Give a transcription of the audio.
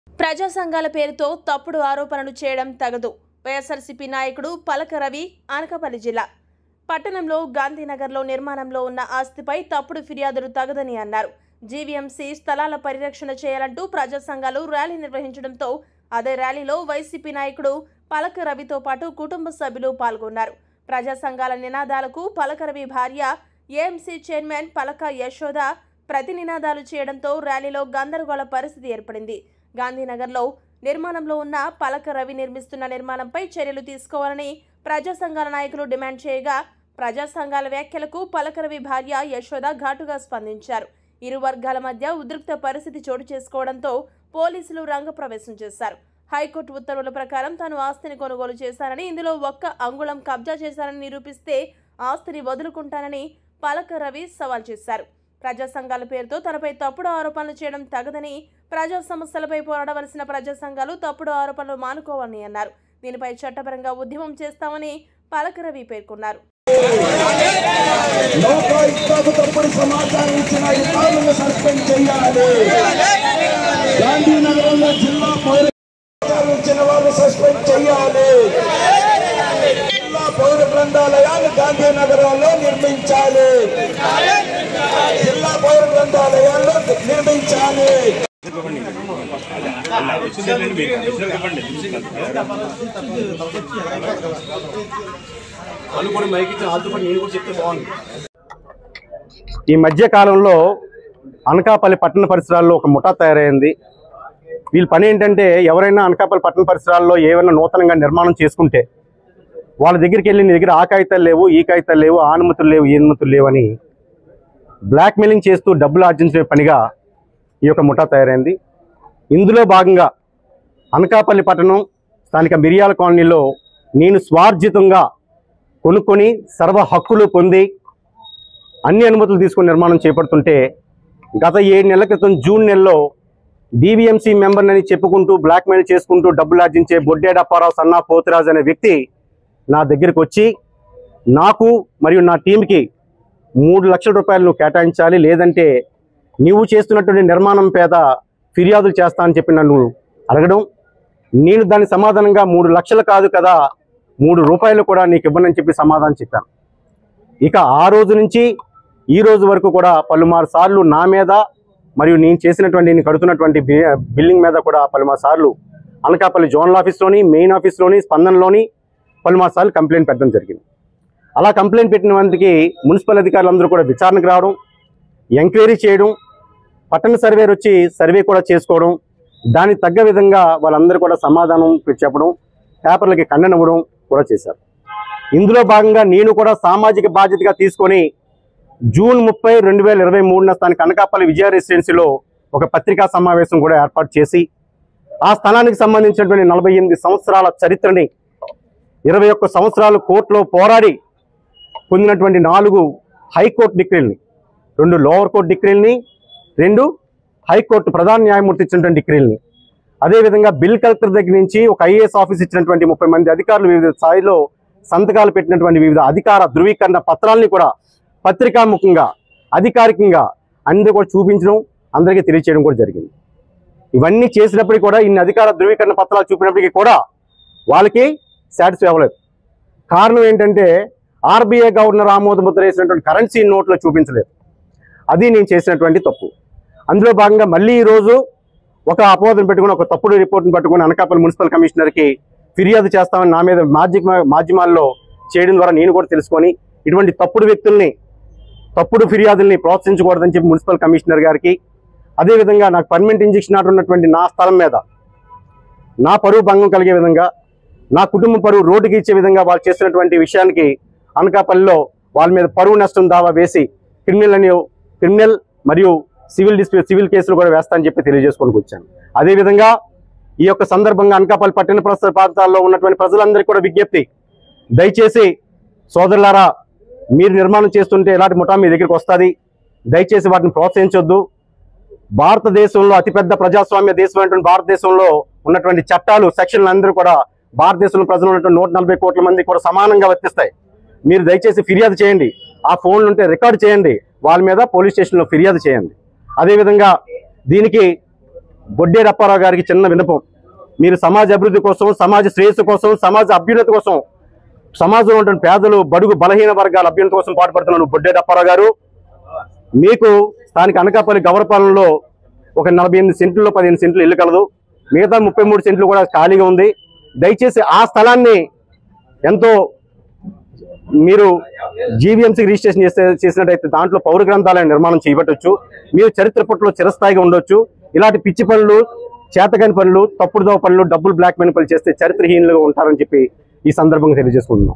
ప్రజా సంఘాల పేరుతో తప్పుడు ఆరోపణలు చేయడం తగదు. వైఎస్ఆర్సీపీ నాయకుడు పలక రవి, అనకాపల్లి జిల్లా పట్టణంలో గాంధీనగర్లో నిర్మాణంలో ఉన్న ఆస్తిపై తప్పుడు ఫిర్యాదులు తగదని అన్నారు. జీవీఎంసీ స్థలాల పరిరక్షణ చేయాలంటూ ప్రజా సంఘాలు ర్యాలీ నిర్వహించడంతో అదే ర్యాలీలో వైసీపీ నాయకుడు పలక రవితో పాటు కుటుంబ సభ్యులు పాల్గొన్నారు. ప్రజా సంఘాల నినాదాలకు పలక రవి భార్య ఏఎంసీ చైర్మన్ పలక యశోద ప్రతి నినాదాలు చేయడంతో ర్యాలీలో గందరగోళ పరిస్థితి ఏర్పడింది. గాంధీనగర్లో నిర్మాణంలో ఉన్న పలక రవి నిర్మిస్తున్న నిర్మాణంపై చర్యలు తీసుకోవాలని ప్రజా సంఘాల నాయకులు డిమాండ్ చేయగా, ప్రజా సంఘాల వ్యాఖ్యలకు పలక రవి భార్య యశోద ఘాటుగా స్పందించారు. ఇరు వర్గాల మధ్య ఉద్రిక్త పరిస్థితి చోటు చేసుకోవడంతో పోలీసులు రంగప్రవేశం చేశారు. హైకోర్టు ఉత్తర్వుల ప్రకారం తాను ఆస్తిని కొనుగోలు చేశానని, ఇందులో ఒక్క అంగుళం కబ్జా చేశారని నిరూపిస్తే ఆస్తిని వదులుకుంటానని పలక రవి సవాల్ చేశారు. ప్రజా సంఘాల పేరుతో తనపై తప్పుడు ఆరోపణలు చేయడం తగదని, ప్రజా సమస్యలపై పోరాడవలసిన ప్రజా సంఘాలు తప్పుడు ఆరోపణలు మానుకోవాలని అన్నారు. దీనిపై చట్టపరంగా ఉద్యమం చేస్తామని పలక రవి పేర్కొన్నారు. పౌర గ్రంథాలయాలు గాంధీనగరంలో నిర్మించాలి. జిల్లా పౌర గ్రంథాలయాల్లో నిర్మించాలి. ఈ మధ్య కాలంలో అనకాపల్లి పట్టణ పరిసరాల్లో ఒక ముఠా తయారైంది. వీళ్ళ పని ఏంటంటే, ఎవరైనా అనకాపల్లి పట్టణ పరిసరాల్లో ఏమైనా నూతనంగా నిర్మాణం చేసుకుంటే వాళ్ళ దగ్గరికి వెళ్ళి నీ దగ్గర ఆ కాగితాలు లేవు, ఈ కాగితాలు లేవు, ఆ అనుమతులు లేవు, ఈ అనుమతులు లేవు అని బ్లాక్మెయిలింగ్ చేస్తూ డబ్బులు ఆర్జించే పనిగా ఈ యొక్క ముఠా తయారైంది. ఇందులో భాగంగా అనకాపల్లి పట్టణం స్థానిక మిరియాల కాలనీలో నేను స్వార్జితంగా కొనుక్కొని సర్వ హక్కులు పొంది అన్ని అనుమతులు తీసుకొని నిర్మాణం చేపడుతుంటే, గత 7 నెలల క్రితం జూన్ నెలలో డీవీఎంసీ మెంబర్ని చెప్పుకుంటూ బ్లాక్మెయిల్ చేసుకుంటూ డబ్బులు ఆర్జించే బొడ్డేడ అప్పారావు సన్నా పోతురాజు అనే వ్యక్తి నా దగ్గరికి వచ్చి నాకు మరియు నా టీంకి 3 లక్షల రూపాయలు నువ్వు కేటాయించాలి, లేదంటే నీవు చేస్తున్నటువంటి నిర్మాణం పేద ఫిర్యాదులు చేస్తా అని చెప్పి నన్ను అడగడం, నేను దాని సమాధానంగా 3 లక్షలు కాదు కదా, 3 రూపాయలు కూడా నీకు ఇవ్వనని చెప్పి సమాధానం చెప్పాను. ఇక ఆ రోజు నుంచి ఈ రోజు వరకు కూడా పలుమారు సార్లు నా మీద మరియు నేను చేసినటువంటి నేను కడుతున్నటువంటి బిల్డింగ్ మీద కూడా పలుమారు సార్లు అనకాపల్లి జోనల్ ఆఫీస్లోని, మెయిన్ ఆఫీస్లోని, స్పందనలోని పలుమారు సార్లు కంప్లైంట్ పెట్టడం జరిగింది. అలా కంప్లైంట్ పెట్టిన వారికి మున్సిపల్ అధికారులందరూ కూడా విచారణ రావడం, ఎంక్వైరీ చేయడం, పట్టణ సర్వేర్ వచ్చి సర్వే కూడా చేసుకోవడం, దానికి తగ్గ విధంగా వాళ్ళందరూ కూడా సమాధానం చెప్పడం, పేపర్లకి ఖండన ఇవ్వడం కూడా చేశారు. ఇందులో భాగంగా నేను కూడా సామాజిక బాధ్యతగా తీసుకొని జూన్ 30, 2023 స్థానిక అనకాపల్లి విజయ రెసిడెన్సీలో ఒక పత్రికా సమావేశం కూడా ఏర్పాటు చేసి, ఆ స్థలానికి సంబంధించినటువంటి 48 సంవత్సరాల చరిత్రని, 21 సంవత్సరాలు కోర్టులో పోరాడి పొందినటువంటి 4 హైకోర్టు డిగ్రీలని, 2 లోవర్ కోర్టు డిగ్రీలని, 2 హైకోర్టు ప్రధాన న్యాయమూర్తి ఇచ్చినటువంటి డిగ్రీలని, అదేవిధంగా బిల్ కలెక్టర్ దగ్గర నుంచి ఒక ఐఏఎస్ ఆఫీస్ ఇచ్చినటువంటి 30 మంది అధికారులు వివిధ స్థాయిలో సంతకాలు పెట్టినటువంటి వివిధ అధికార ధృవీకరణ పత్రాలని కూడా పత్రికాముఖంగా అధికారికంగా అందరూ కూడా చూపించడం, అందరికీ తెలియచేయడం కూడా జరిగింది. ఇవన్నీ చేసినప్పటికీ కూడా ఇన్ని అధికార ధృవీకరణ పత్రాలు చూపినప్పటికీ కూడా వాళ్ళకి సాటిస్ఫై అవ్వలేదు. కారణం ఏంటంటే, ఆర్బీఐ గవర్నర్ ఆమోద ముద్ర వేసినటువంటి కరెన్సీ నోట్లో చూపించలేదు. అది నేను చేసినటువంటి తప్పు. అందులో భాగంగా మళ్ళీ ఈరోజు ఒక అపోహను పెట్టుకుని, ఒక తప్పుడు రిపోర్ట్ని పట్టుకుని అనకాపల్లి మున్సిపల్ కమిషనర్కి ఫిర్యాదు చేస్తామని నా మీద మాధ్యమాల్లో చేయడం ద్వారా నేను కూడా తెలుసుకొని, ఇటువంటి తప్పుడు వ్యక్తుల్ని, తప్పుడు ఫిర్యాదుల్ని ప్రోత్సహించకూడదని చెప్పి మున్సిపల్ కమిషనర్ గారికి, అదేవిధంగా నాకు పర్మనెంట్ ఇంజెక్షన్ ఆర్డర్ ఉన్నటువంటి నా స్థలం మీద నా పరువు భంగం కలిగే విధంగా, నా కుటుంబ పరువు రోడ్డుకి ఇచ్చే విధంగా వాళ్ళు చేసినటువంటి విషయానికి అనకాపల్లిలో వాళ్ళ మీద పరువు నష్టం దావా వేసి క్రిమినల్ మరియు సివిల్ కేసులు కూడా వేస్తానని చెప్పి తెలియజేసుకొని వచ్చాను. అదేవిధంగా ఈ యొక్క సందర్భంగా అనకాపల్లి పట్టణ ప్రాంతాల్లో ఉన్నటువంటి ప్రజలందరికీ కూడా విజ్ఞప్తి, దయచేసి సోదరులారా, మీరు నిర్మాణం చేస్తుంటే ఇలాంటి ముఠా మీ దగ్గరికి వస్తుంది, దయచేసి వాటిని ప్రోత్సహించొద్దు. భారతదేశంలో అతిపెద్ద ప్రజాస్వామ్య దేశమైనటువంటి భారతదేశంలో ఉన్నటువంటి చట్టాలు, సెక్షన్లు అందరూ కూడా భారతదేశంలో ప్రజలు ఉన్నటువంటి 140 కోట్ల మంది కూడా సమానంగా వర్తిస్తాయి. మీరు దయచేసి ఫిర్యాదు చేయండి, ఆ ఫోన్లు ఉంటే రికార్డు చేయండి, వాళ్ళ మీద పోలీస్ స్టేషన్లో ఫిర్యాదు చేయండి. అదేవిధంగా దీనికి బొడ్డే అప్పారావు గారికి చిన్న విన్నపం, మీరు సమాజ అభివృద్ధి కోసం, సమాజ శ్రేయస్సు కోసం, సమాజ అభ్యున్నతి కోసం, సమాజంలో ఉన్న పేదలు, బడుగు బలహీన వర్గాల అభ్యున్నతి కోసం పాటుపడుతున్నాను బొడ్డే అప్పారావు గారు. మీకు స్థానిక అనకాపల్లి గౌరపాలెంలో ఒక 48 సెంట్లలో 15 సెంట్లు ఇల్లు కలదు, మిగతా 33 సెంట్లు కూడా ఖాళీగా ఉంది. దయచేసి ఆ స్థలాన్ని ఎంతో మీరు జీవీఎంసీకి రిజిస్ట్రేషన్ చేసినట్టయితే దాంట్లో పౌర గ్రంథాలయ నిర్మాణం చేయబట్టవచ్చు. మీరు చరిత్ర పట్టులో చిరస్థాయిగా ఉండొచ్చు. ఇలాంటి పిచ్చి పనులు, చేతకాని పనులు, తప్పుడుదోవ పనులు, డబ్బులు బ్లాక్ మనీ పనులు చేస్తే చరిత్రహీనులుగా ఉంటారని చెప్పి ఈ సందర్భంగా తెలియజేసుకుంటున్నాం.